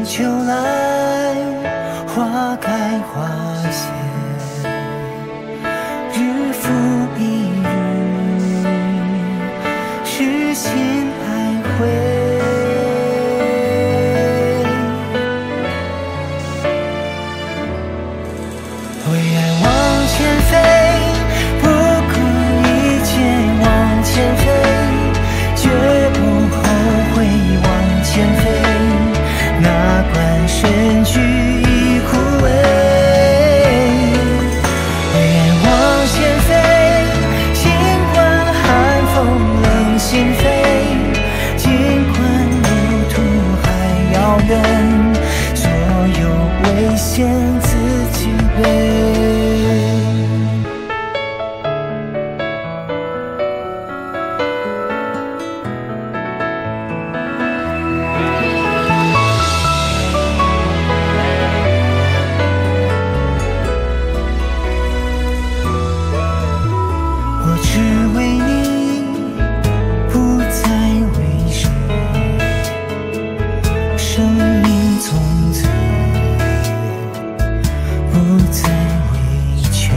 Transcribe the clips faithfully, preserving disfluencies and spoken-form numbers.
秋来，花开花谢，日复一日，痴心徘徊。为爱往前飞，不顾一切往前飞，绝不后悔往前飞。哪管身躯已枯萎，为爱往前飞，尽管寒风冷心扉，尽管路途还遥远，所有危险自己背。我只为你，不再为谁。生命从此不再委屈。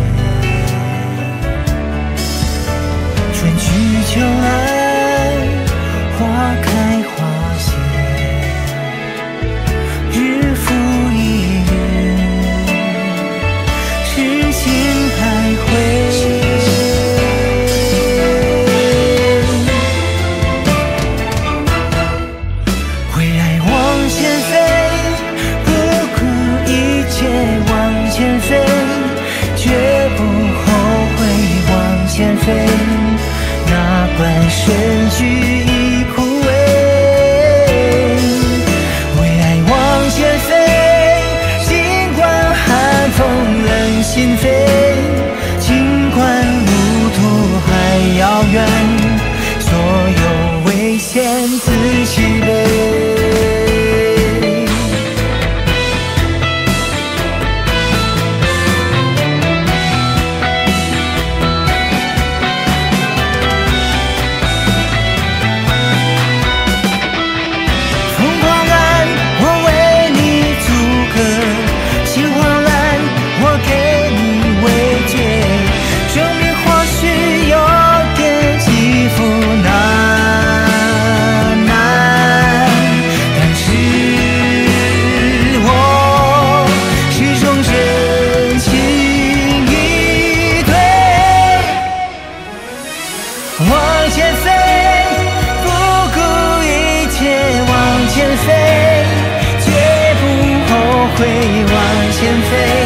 春去秋来，花开花谢，日复一日，痴心徘徊。绝不后悔往前飞，哪管身躯已枯萎。为爱往前飞，尽管寒风冷心扉，尽管路途还遥远，所有危险自己背。往前飞，不顾一切往前飞，绝不后悔往前飞。